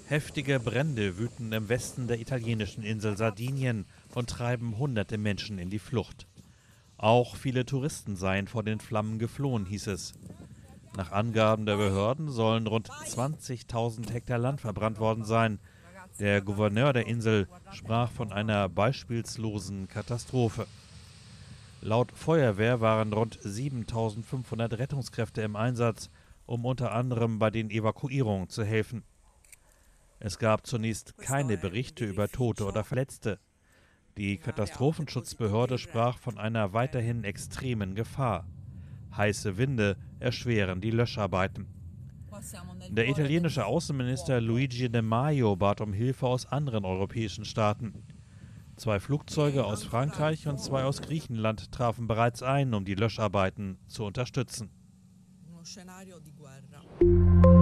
Heftige Brände wüten im Westen der italienischen Insel Sardinien und treiben hunderte Menschen in die Flucht. Auch viele Touristen seien vor den Flammen geflohen, hieß es. Nach Angaben der Behörden sollen rund 20.000 Hektar Land verbrannt worden sein. Der Gouverneur der Insel sprach von einer beispielslosen Katastrophe. Laut Feuerwehr waren rund 7.500 Rettungskräfte im Einsatz, um unter anderem bei den Evakuierungen zu helfen. Es gab zunächst keine Berichte über Tote oder Verletzte. Die Katastrophenschutzbehörde sprach von einer weiterhin extremen Gefahr. Heiße Winde erschweren die Löscharbeiten. Der italienische Außenminister Luigi De Maio bat um Hilfe aus anderen europäischen Staaten. 2 Flugzeuge aus Frankreich und 2 aus Griechenland trafen bereits ein, um die Löscharbeiten zu unterstützen.